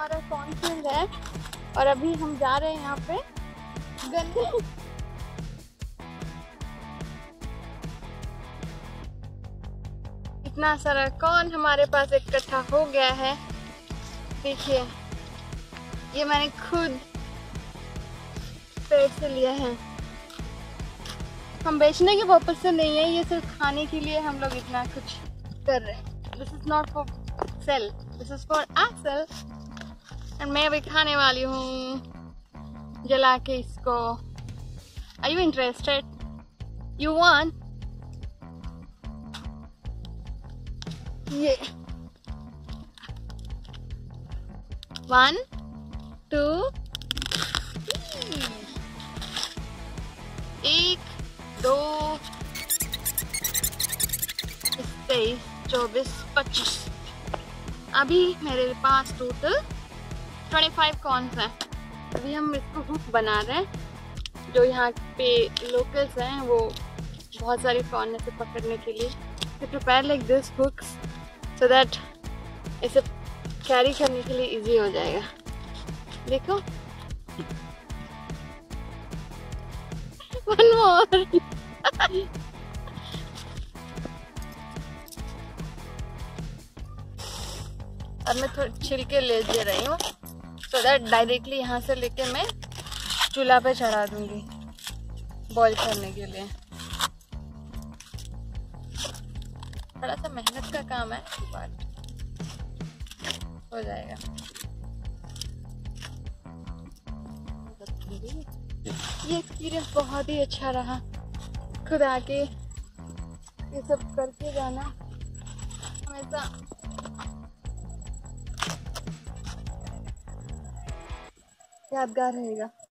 हमारा कॉर्नफील्ड है और अभी हम जा रहे हैं यहाँ पे गन्ने। इतना सारा कॉर्न हमारे पास इकट्ठा हो गया है। देखिए, ये मैंने खुद पेड़ से लिया है। हम बेचने के पर्पज से नहीं है, ये सिर्फ खाने के लिए हम लोग इतना कुछ कर रहे हैं। This is not for sale, this is for our. And मैं अभी खाने वाली हूँ जला के इसको। Are you interested? You want? ये 1 2 3 1 2 23 24 25। अभी मेरे पास टोटल 25 कॉर्न्स हैं। अभी हम इसको हुक बना रहे हैं। जो यहाँ पे लोकल्स हैं वो बहुत सारी कॉर्न से पकड़ने के लिए prepare like this hooks so that इसे कैरी करने के लिए इजी हो जाएगा। देखो, one more। अब मैं थोड़ी छिलके ले दे रही हूँ सो दैट डायरेक्टली यहाँ से लेके मैं चूल्हा पे चढ़ा दूंगी बॉईल करने के लिए। थोड़ा सा मेहनत का काम है बट हो जाएगा। ये एक्सपीरियंस बहुत ही अच्छा रहा। खुद आके ये सब करके जाना हमेशा यादगार रहेगा।